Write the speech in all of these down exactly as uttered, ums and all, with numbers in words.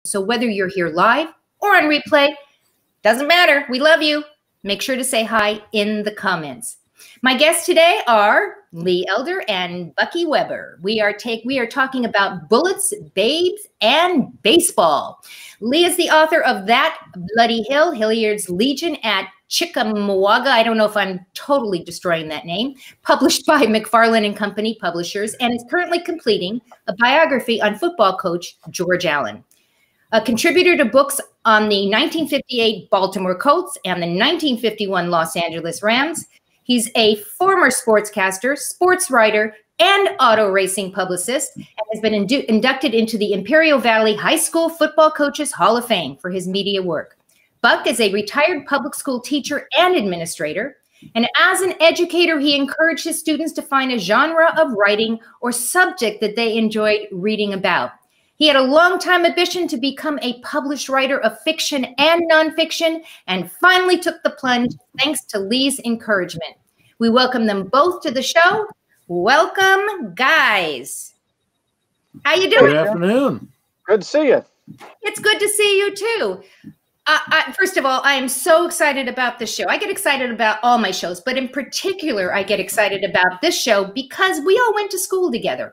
So whether you're here live or on replay, doesn't matter. We love you. Make sure to say hi in the comments. My guests today are Lee Elder and Bucky Weber. We are take we are talking about bullets, babes, and baseball. Lee is the author of That Bloody Hill, Hilliard's Legion at Chickamauga. I don't know if I'm totally destroying that name. Published by McFarland and Company Publishers, and is currently completing a biography on football coach George Allen. A contributor to books on the nineteen fifty-eight Baltimore Colts and the nineteen fifty-one Los Angeles Rams. He's a former sportscaster, sports writer, and auto racing publicist, and has been indu inducted into the Imperial Valley High School Football Coaches Hall of Fame for his media work. Buck is a retired public school teacher and administrator, and as an educator, he encouraged his students to find a genre of writing or subject that they enjoyed reading about. He had a long-time ambition to become a published writer of fiction and nonfiction, and finally took the plunge thanks to Lee's encouragement. We welcome them both to the show. Welcome, guys. How you doing? Good afternoon. Good to see you. It's good to see you too. Uh, I, first of all, I am so excited about this show. I get excited about all my shows, but in particular, I get excited about this show because we all went to school together.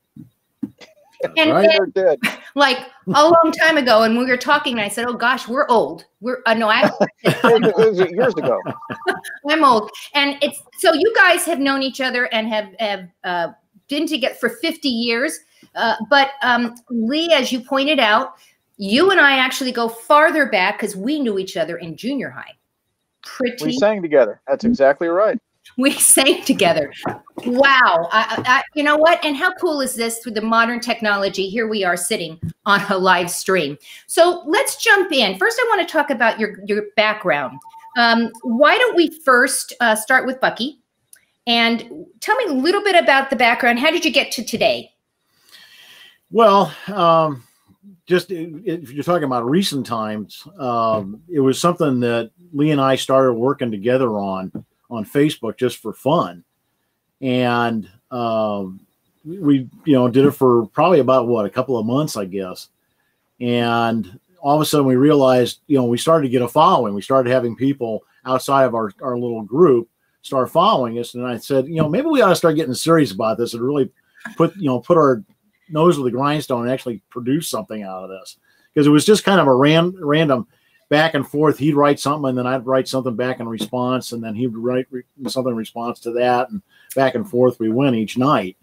And right, then, like a long time ago, and we were talking, and I said, "Oh gosh, we're old." We're uh, no, I years ago. I'm old, and it's so you guys have known each other and have have uh, been together for fifty years. Uh, but um, Lee, as you pointed out, you and I actually go farther back because we knew each other in junior high. Pretty. We sang together. That's exactly right. We sang together. Wow. I, I, you know what? And how cool is this with the modern technology? Here we are sitting on a live stream. So let's jump in. First, I want to talk about your, your background. Um, why don't we first uh, start with Bucky? And tell me a little bit about the background. How did you get to today? Well, um, just if you're talking about recent times, um, it was something that Lee and I started working together on. on Facebook just for fun. And um, we, you know, did it for probably about what, a couple of months, I guess. And all of a sudden we realized, you know, we started to get a following. We started having people outside of our, our little group start following us. And I said, you know, maybe we ought to start getting serious about this and really put, you know, put our nose to the grindstone and actually produce something out of this. Because it was just kind of a ran, random back and forth. He'd write something and then I'd write something back in response, and then he'd write re something in response to that, and back and forth we went each night.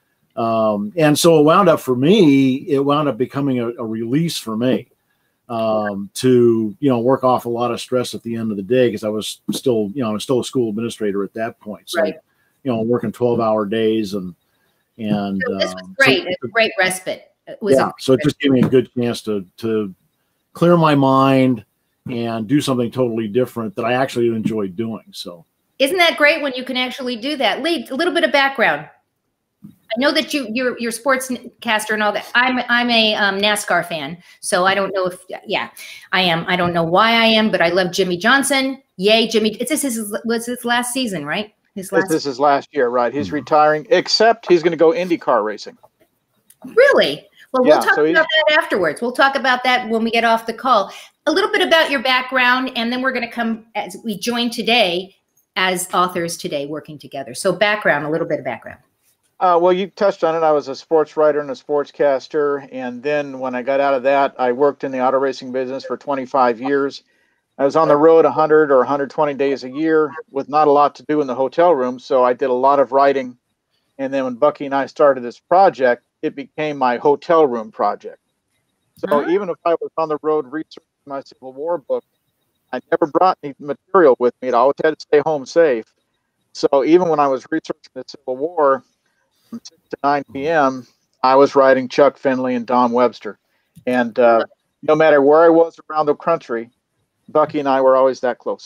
Um, and so it wound up for me, it wound up becoming a, a release for me um, to, you know, work off a lot of stress at the end of the day, because I was still, you know, I was still a school administrator at that point. So, right. you know, working twelve hour days and, and so this was um, great. so, it's a great respite. It was yeah. So it just gave me a good chance to, to clear my mind and do something totally different that I actually enjoyed doing. So isn't that great when you can actually do that? Lee, a little bit of background. I know that you you're you're a sportscaster and all that. I'm I'm a um, NASCAR fan, so I don't know if yeah I am. I don't know why I am, but I love Jimmy Johnson. Yay, Jimmy! It's this is was his last season, right? His last. This is last year, right? He's retiring, except he's going to go IndyCar racing. Really? Well, Yeah, we'll talk so about that afterwards. We'll talk about that when we get off the call. A little bit about your background, and then we're going to come as we join today as authors today working together. So background, a little bit of background. Uh, well, you touched on it. I was a sports writer and a sportscaster. And then when I got out of that, I worked in the auto racing business for twenty-five years. I was on the road one hundred or one hundred twenty days a year with not a lot to do in the hotel room. So I did a lot of writing. And then when Bucky and I started this project, it became my hotel room project. So uh-huh. even if I was on the road researching my Civil War book, I never brought any material with me. I always had to stay home safe. So even when I was researching the Civil War from six to nine p m, I was writing Chuck Findlay and Don Webster. And uh, no matter where I was around the country, Bucky and I were always that close.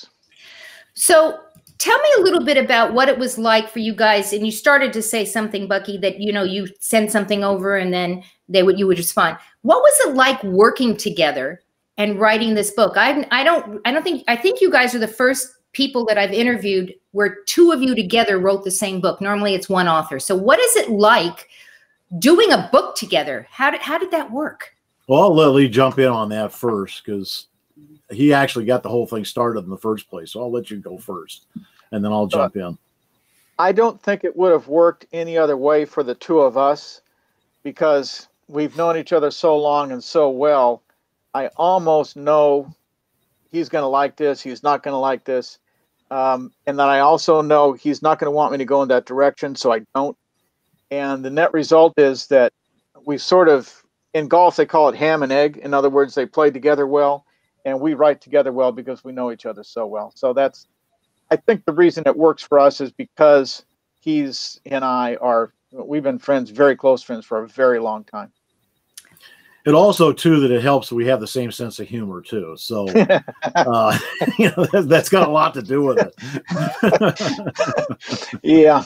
So tell me a little bit about what it was like for you guys. And you started to say something, Bucky, that, you know, you send something over and then they would, you would respond. What was it like working together and writing this book? I, I don't, I don't think, I think you guys are the first people that I've interviewed where two of you together wrote the same book. Normally it's one author. So what is it like doing a book together? How did, how did that work? Well, I'll let Lee jump in on that first because he actually got the whole thing started in the first place. So I'll let you go first, and then I'll jump in. I don't think it would have worked any other way for the two of us because we've known each other so long and so well. I almost know he's going to like this. He's not going to like this. Um, and then I also know he's not going to want me to go in that direction, so I don't. And the net result is that we sort of, in golf, they call it ham and egg. In other words, they play together well, and we write together well because we know each other so well. So that's, I think the reason it works for us is because he's and I are, we've been friends, very close friends for a very long time. It also, too, that it helps that we have the same sense of humor, too. So, uh, you know, that, that's got a lot to do with it. Yeah.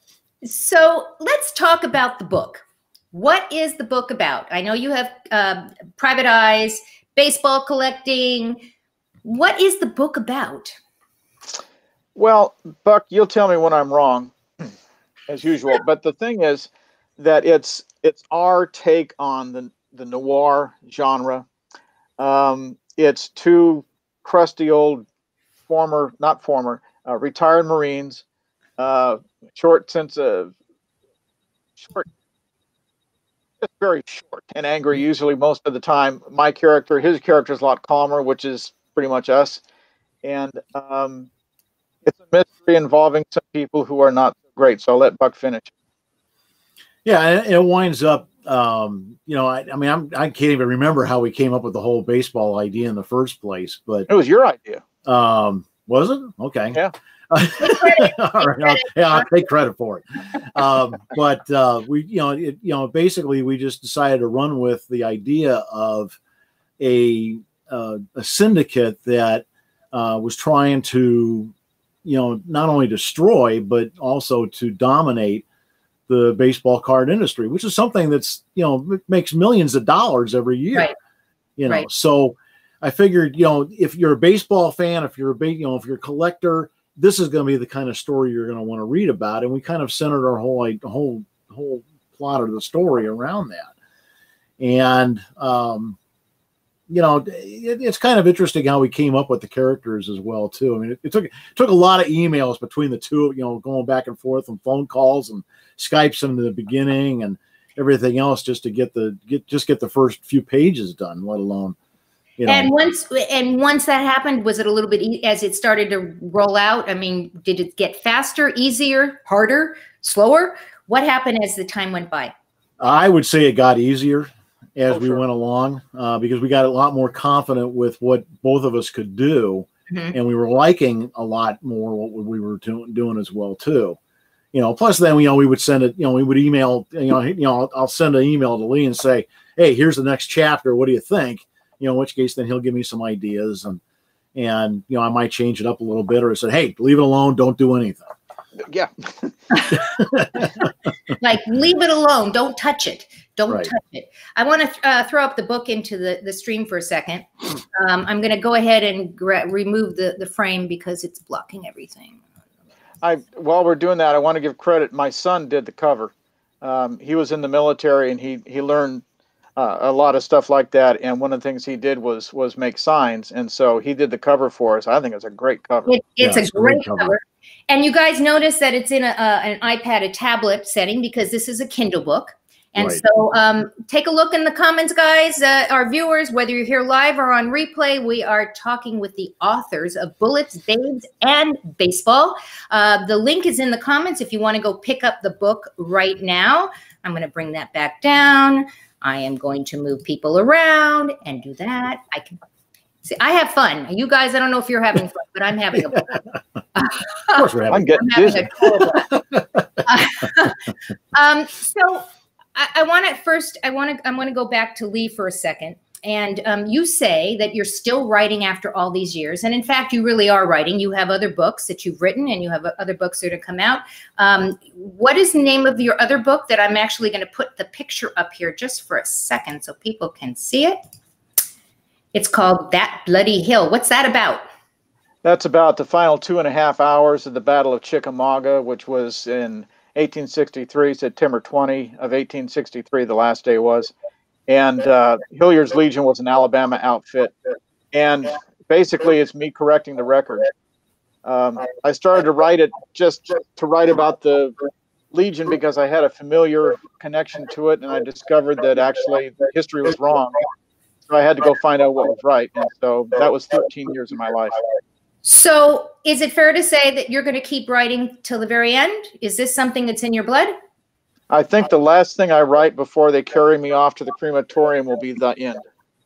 So let's talk about the book. What is the book about? I know you have uh, private eyes, baseball collecting. What is the book about? Well, Buck, you'll tell me when I'm wrong, as usual. But the thing is that it's it's our take on the the noir genre. Um, it's two crusty old former, not former, uh, retired Marines, uh, short sense of short, just very short and angry, usually most of the time. My character, his character is a lot calmer, which is pretty much us. And um, it's a mystery involving some people who are not great. So I'll let Buck finish. Yeah, it winds up, um, you know, I, I mean, I'm, I can't even remember how we came up with the whole baseball idea in the first place, but it was your idea. Um, was it? Okay. Yeah. All right. I'll, yeah, I'll take credit for it. Um, but uh, we, you know, it, you know, basically we just decided to run with the idea of a uh, a syndicate that uh, was trying to, you know, not only destroy but also to dominate the baseball card industry, which is something that's, you know, makes millions of dollars every year. Right. You know, right. So I figured, you know, if you're a baseball fan, if you're a big, you know, if you're a collector, this is going to be the kind of story you're going to want to read about. And we kind of centered our whole, like, whole, whole plot of the story around that. And, um, you know, it, it's kind of interesting how we came up with the characters as well, too. I mean, it, it took, it took a lot of emails between the two, you know, going back and forth and phone calls and Skypes in the beginning and everything else just to get the, get, just get the first few pages done, let alone, you know. And once and once that happened, was it a little bit e as it started to roll out? I mean, did it get faster, easier, harder, slower? What happened as the time went by? I would say it got easier as oh, we sure. went along uh, because we got a lot more confident with what both of us could do, mm-hmm. and we were liking a lot more what we were do doing as well too. You know, plus then, you know, we would send it, you know, we would email, you know, you know, I'll send an email to Lee and say, hey, here's the next chapter. What do you think? You know, in which case then he'll give me some ideas and, and, you know, I might change it up a little bit or I said, hey, leave it alone. Don't do anything. Yeah. Like, leave it alone. Don't touch it. Don't right. touch it. I want to th uh, throw up the book into the, the stream for a second. Um, I'm going to go ahead and remove the, the frame because it's blocking everything. I, while we're doing that, I want to give credit. My son did the cover. Um, he was in the military and he, he learned uh, a lot of stuff like that. And one of the things he did was, was make signs. And so he did the cover for us. I think it's a great cover. It, it's yeah, a it's great, great cover. cover. And you guys notice that it's in a, uh, an iPad, a tablet setting because this is a Kindle book. And right. so um, take a look in the comments, guys, uh, our viewers, whether you're here live or on replay, we are talking with the authors of Bullets, Babes, and Baseball. Uh, the link is in the comments if you want to go pick up the book right now. I'm going to bring that back down. I am going to move people around and do that. I can see, I have fun. You guys, I don't know if you're having fun, but I'm having a blast. Of course we're having, I'm getting I'm dizzy. um, so I, I want to first, I want to, I want to go back to Lee for a second. And um, you say that you're still writing after all these years. And in fact, you really are writing. You have other books that you've written and you have other books that are to come out. Um, what is the name of your other book that I'm actually going to put the picture up here just for a second so people can see it? It's called That Bloody Hill. What's that about? That's about the final two and a half hours of the Battle of Chickamauga, which was in eighteen sixty-three, September twentieth of eighteen sixty-three, the last day was. And uh, Hilliard's Legion was an Alabama outfit. And basically, it's me correcting the record. Um, I started to write it just to write about the Legion because I had a familiar connection to it, and I discovered that actually the history was wrong. So I had to go find out what was right. And so that was thirteen years of my life. So is it fair to say that you're going to keep writing till the very end? Is this something that's in your blood? I think the last thing I write before they carry me off to the crematorium will be the end.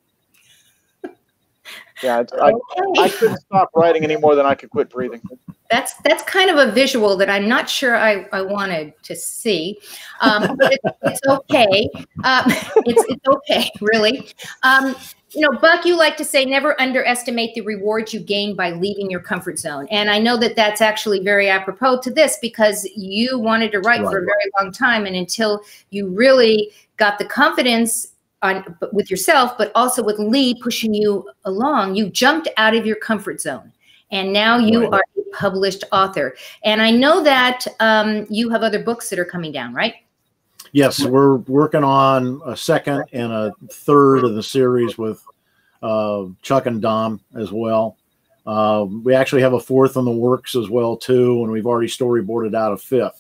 Yeah, it's, I, okay. I couldn't stop writing any more than I could quit breathing. That's that's kind of a visual that I'm not sure I, I wanted to see. Um, but it, it's okay. Um, it's, it's okay, really. Um, you know, Buck, you like to say never underestimate the rewards you gain by leaving your comfort zone. And I know that that's actually very apropos to this because you wanted to write right. for a very long time. And until you really got the confidence on, with yourself, but also with Lee pushing you along, you jumped out of your comfort zone. And now you right. are a published author. And I know that um, you have other books that are coming down, right? Yes, we're working on a second and a third of the series with uh, Chuck and Dom as well. Uh, we actually have a fourth in the works as well, too, and we've already storyboarded out a fifth.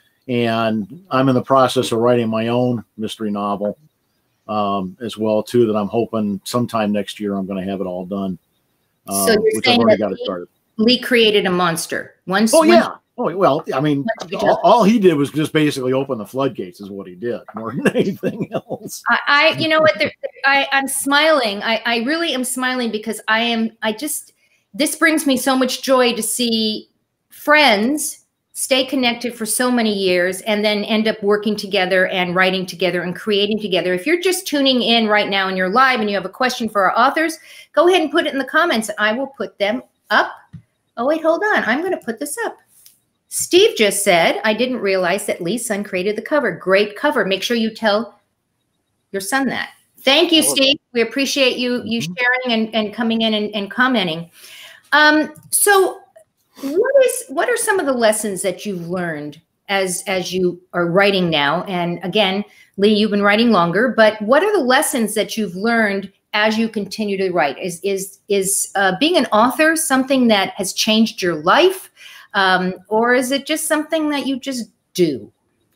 And I'm in the process of writing my own mystery novel um, as well, too, that I'm hoping sometime next year I'm going to have it all done. Uh, so you're which saying I've already that got it started. Lee created a monster. Once, oh, once, yeah. Oh, well, I mean, all, all he did was just basically open the floodgates is what he did, more than anything else. I, I you know what, there, I, I'm smiling. I, I really am smiling because I am, I just, this brings me so much joy to see friends stay connected for so many years and then end up working together and writing together and creating together. If you're just tuning in right now and you're live and you have a question for our authors, go ahead and put it in the comments. I will put them up. Oh, wait, hold on. I'm going to put this up. Steve just said, I didn't realize that Lee's son created the cover. Great cover. Make sure you tell your son that. Thank you, Steve. We appreciate you you sharing and, and coming in and, and commenting. Um, so what is what are some of the lessons that you've learned as as you are writing now? And again, Lee, you've been writing longer, but what are the lessons that you've learned as you continue to write? Is is is uh, being an author something that has changed your life? Um, or is it just something that you just do?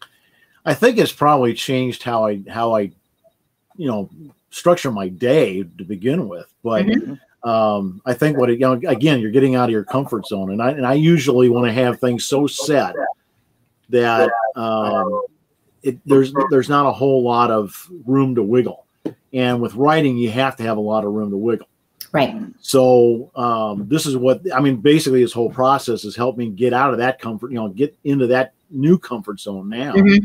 I think it's probably changed how I, how I, you know, structure my day to begin with. But mm-hmm. um, I think what, it, you know, again, you're getting out of your comfort zone. And I, and I usually want to have things so set that um, it, there's, there's not a whole lot of room to wiggle. And with writing, you have to have a lot of room to wiggle. Right. So um, this is what, I mean, basically this whole process has helped me get out of that comfort, you know, get into that new comfort zone now. Mm-hmm.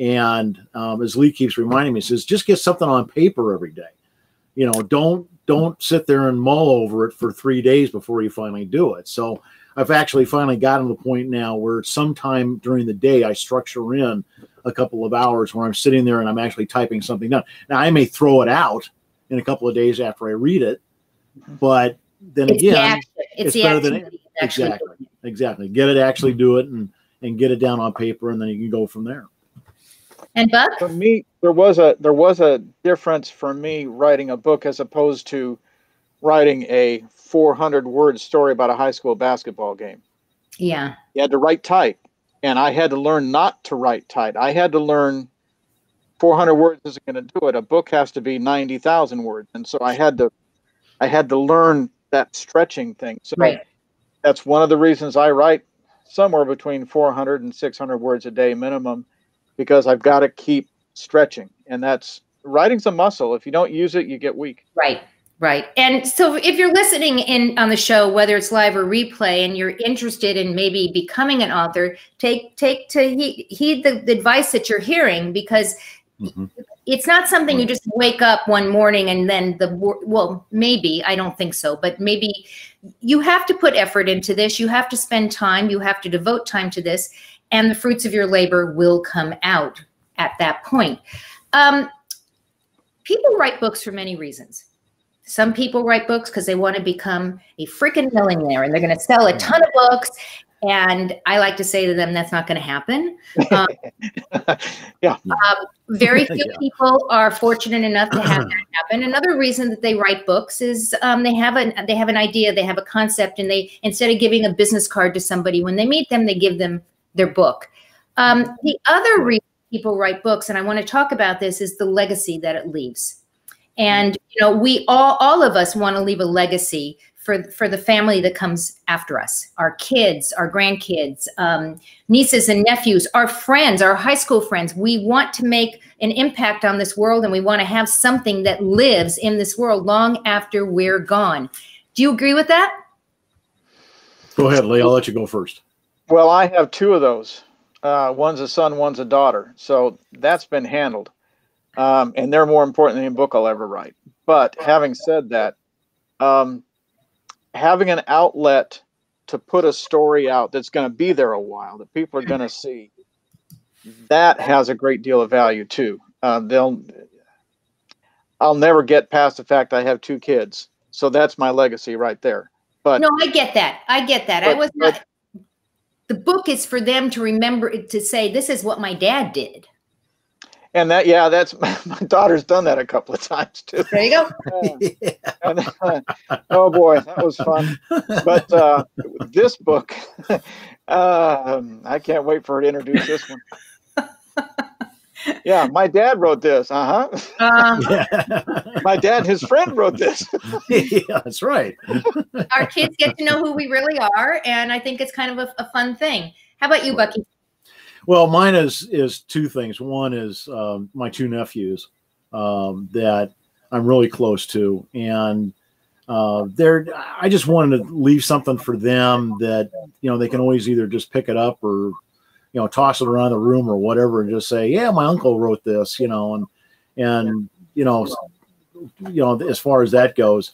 And um, as Lee keeps reminding me, he says, just get something on paper every day. You know, don't, don't sit there and mull over it for three days before you finally do it. So I've actually finally gotten to the point now where sometime during the day, I structure in a couple of hours where I'm sitting there and I'm actually typing something down. Now I may throw it out in a couple of days after I read it. But then it's again, the action. It's, it's the better action than it. Exactly. Exactly. Get it, actually do it and, and get it down on paper, and then you can go from there. And Buck? For me, there was a there was a difference for me writing a book as opposed to writing a four hundred word story about a high school basketball game. Yeah. You had to write tight, and I had to learn not to write tight. I had to learn four hundred words isn't going to do it. A book has to be ninety thousand words, and so I had to I had to learn that stretching thing. So right. that's one of the reasons I write somewhere between four hundred and six hundred words a day minimum, because I've got to keep stretching. And that's writing's a muscle. If you don't use it, you get weak. Right. Right. And so if you're listening in on the show, whether it's live or replay, and you're interested in maybe becoming an author, take, take to heed, heed the, the advice that you're hearing, because mm-hmm. it's not something you just wake up one morning and then the, well, maybe, I don't think so, but maybe you have to put effort into this. You have to spend time. You have to devote time to this, and the fruits of your labor will come out at that point. Um, people write books for many reasons. Some people write books because they want to become a freaking millionaire and they're going to sell a ton of books And I like to say to them, that's not going to happen. Um, yeah. Um, very few Yeah. people are fortunate enough to have that happen. Another reason that they write books is um, they have an they have an idea, they have a concept, and they, instead of giving a business card to somebody when they meet them, they give them their book. Um, the other reason people write books, and I want to talk about this, is the legacy that it leaves. And you know, we all all of us want to leave a legacy for for the family that comes after us, our kids, our grandkids, um, nieces and nephews, our friends, our high school friends. We want to make an impact on this world, and we want to have something that lives in this world long after we're gone. Do you agree with that? Go ahead, Lee. I'll let you go first. Well, I have two of those. Uh, one's a son, one's a daughter. So that's been handled. Um, and they're more important than any book I'll ever write. But having said that, um, having an outlet to put a story out that's going to be there a while, that people are going to see, that has a great deal of value too. Uh, they'll, I'll never get past the fact I have two kids, so that's my legacy right there. But no, I get that. I get that. But, I was not. But, the book is for them to remember, to say, this is what my dad did. And that, yeah, that's my daughter's done that a couple of times too. There you go. Uh, and, uh, oh boy, that was fun. But uh, this book, uh, I can't wait for her to introduce this one. Yeah, my dad wrote this. Uh huh. Uh, Yeah. My dad and his friend wrote this. Yeah, that's right. our kids get to know who we really are, and I think it's kind of a, a fun thing. How about you, Bucky? Well, mine is is two things. One is um, my two nephews um, that I'm really close to, and uh, they're. I just wanted to leave something for them that, you know, they can always either just pick it up or, you know, toss it around the room or whatever, and just say, "Yeah, my uncle wrote this," you know, and and you know, you know, as far as that goes.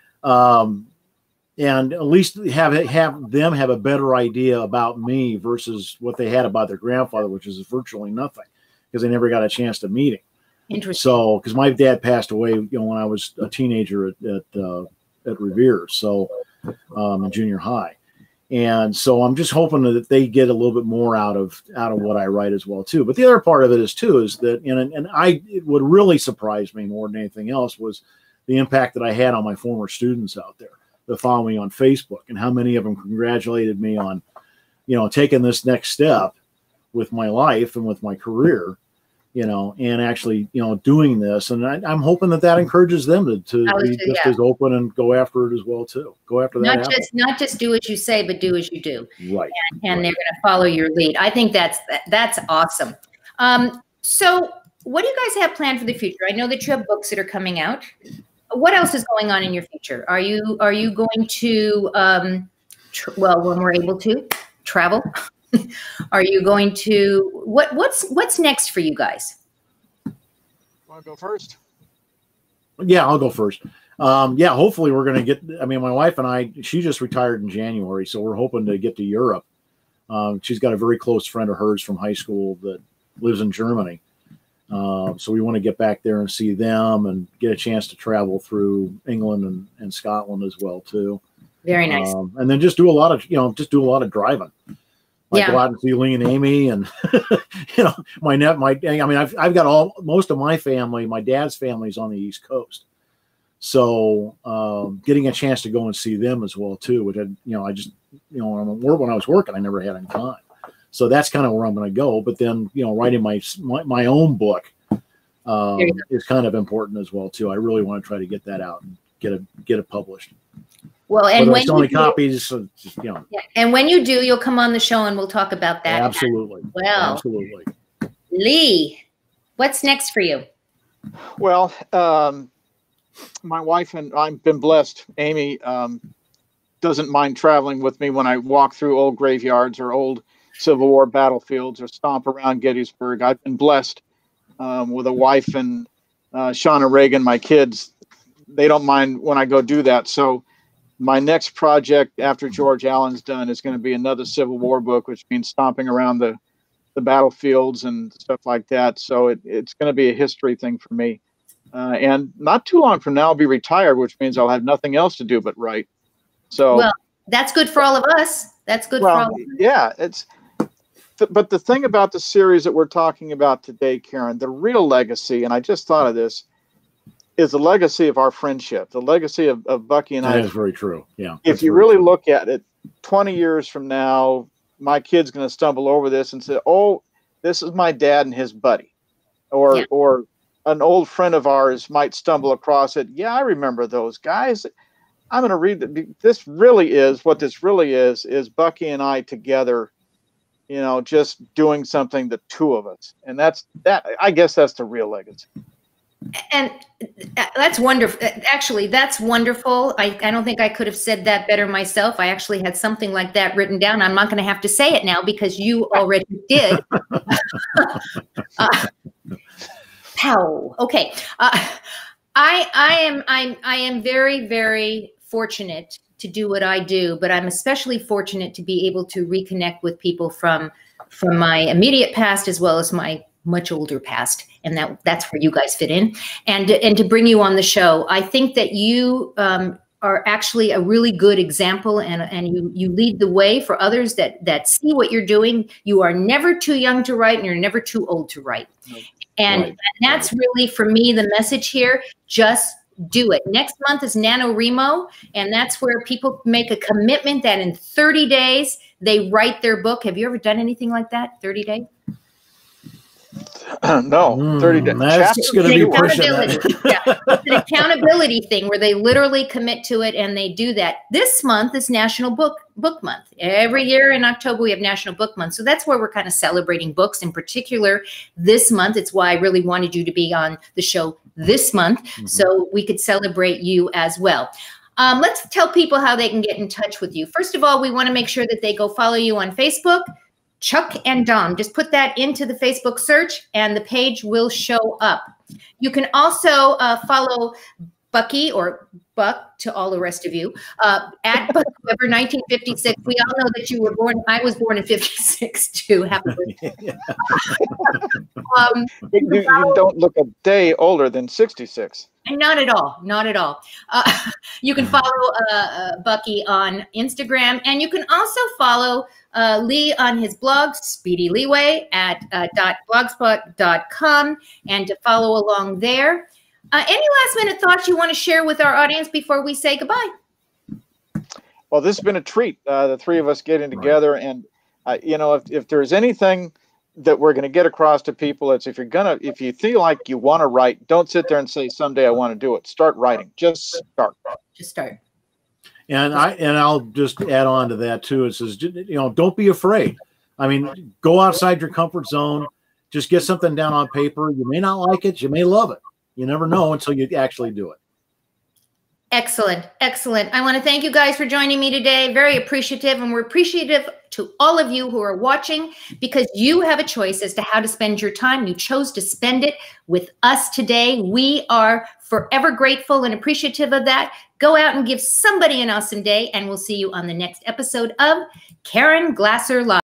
Um, And at least have have them have a better idea about me versus what they had about their grandfather, which is virtually nothing, because they never got a chance to meet him. Interesting. So, because my dad passed away, you know, when I was a teenager at at, uh, at Revere, so um, in junior high, and so I'm just hoping that they get a little bit more out of out of what I write as well too. But the other part of it is too is that, and and I it would really surprise me more than anything else was the impact that I had on my former students out there that follow me on Facebook, and how many of them congratulated me on, you know, taking this next step with my life and with my career, you know, and actually, you know, doing this. And I, I'm hoping that that encourages them to, to be say, just yeah. as open and go after it as well too. Go after that. Not apple. just not just do as you say, but do as you do. Right. And, and right. they're going to follow your lead. I think that's that's awesome. Um, so what do you guys have planned for the future? I know that you have books that are coming out. What else is going on in your future? Are you are you going to um, tr well, when we're able to travel? Are you going to what what's what's next for you guys? Want to go first? Yeah, I'll go first. Um, yeah, hopefully we're going to get, I mean, my wife and I, she just retired in January, so we're hoping to get to Europe. Um, she's got a very close friend of hers from high school that lives in Germany. Uh, so we want to get back there and see them and get a chance to travel through England and, and Scotland as well too. Very nice. Um, and then just do a lot of, you know, just do a lot of driving. Like Yeah. go out and see Lee and Amy, and you know, my net, my, I mean, I've I've got all most of my family, my dad's family's on the East Coast, so um, getting a chance to go and see them as well too, which I, you know, I just, you know, when I was working, I never had any time. So that's kind of where I'm going to go. But then, you know, writing my my, my own book um, is kind of important as well too. I really want to try to get that out and get it get it published. Well, and Whether when it's only you copies, so just, you know. do, and when you do, you'll come on the show and we'll talk about that. Absolutely. Well, absolutely. Lee, what's next for you? Well, um, my wife and I've been blessed. Amy um, doesn't mind traveling with me when I walk through old graveyards or old Civil War battlefields or stomp around Gettysburg. I've been blessed um, with a wife and uh, Shauna Reagan, my kids. They don't mind when I go do that. So my next project after George Allen's done is going to be another Civil War book, which means stomping around the, the battlefields and stuff like that. So it, it's going to be a history thing for me. Uh, and not too long from now, I'll be retired, which means I'll have nothing else to do but write. So Well, that's good for all of us. That's good Well, for all. yeah, it's. Th- but the thing about the series that we're talking about today, Caren, the real legacy, and I just thought of this, is the legacy of our friendship, the legacy of, of Bucky and I. That is very true. Yeah. If you really true. look at it, twenty years from now, my kid's going to stumble over this and say, "Oh, this is my dad and his buddy," or yeah. or an old friend of ours might stumble across it. Yeah, I remember those guys. I'm going to read that. This really is what this really is, is Bucky and I together, you know, just doing something, the two of us. And that's that. I guess that's the real legacy. And that's wonderful. Actually, that's wonderful. I, I don't think I could have said that better myself. I actually had something like that written down. I'm not going to have to say it now because you already did. uh, pow. Okay. Uh, I I am I'm I am very very fortunate to do what I do, but I'm especially fortunate to be able to reconnect with people from from my immediate past as well as my much older past, and that that's where you guys fit in, and and to bring you on the show. I think that you um, are actually a really good example, and and you you lead the way for others that that see what you're doing. You are never too young to write, and you're never too old to write, and, right. and that's really for me the message here. Just do it. Next month is NaNoWriMo, and that's where people make a commitment that in thirty days they write their book. Have you ever done anything like that? thirty days? No, thirty days. That's going to be accountability. Yeah, it's an accountability thing where they literally commit to it and they do that. This month is National Book Book Month. Every year in October we have National Book Month, so that's where we're kind of celebrating books. In particular, this month, it's why I really wanted you to be on the show this month, mm-hmm. so we could celebrate you as well. Um, let's tell people how they can get in touch with you. First of all, we want to make sure that they go follow you on Facebook. Chuck and Dom. Just put that into the Facebook search and the page will show up. You can also uh, follow Bucky or Buck to all the rest of you uh, at Buck Weber nineteen fifty-six. We all know that you were born. I was born in fifty-six too. Happy birthday. um, you, you don't look a day older than sixty-six. Not at all. Not at all. Uh, you can follow uh, uh, Bucky on Instagram, and you can also follow uh, Lee on his blog, Speedy Leeway, at uh, .blogspot dot com, and to follow along there. Uh, any last minute thoughts you want to share with our audience before we say goodbye? Well, this has been a treat, uh, the three of us getting together. Right. And, uh, you know, if, if there's anything that we're going to get across to people, it's if you're going to, if you feel like you want to write, don't sit there and say, someday I want to do it. Start writing. Just start. Just start. And I, and I'll just add on to that too. It says, you know, don't be afraid. I mean, go outside your comfort zone. Just get something down on paper. You may not like it. You may love it. You never know until you actually do it. Excellent. Excellent. I want to thank you guys for joining me today. Very appreciative. And we're appreciative to all of you who are watching because you have a choice as to how to spend your time. You chose to spend it with us today. We are forever grateful and appreciative of that. Go out and give somebody an awesome day, and we'll see you on the next episode of Caren Glasser Live.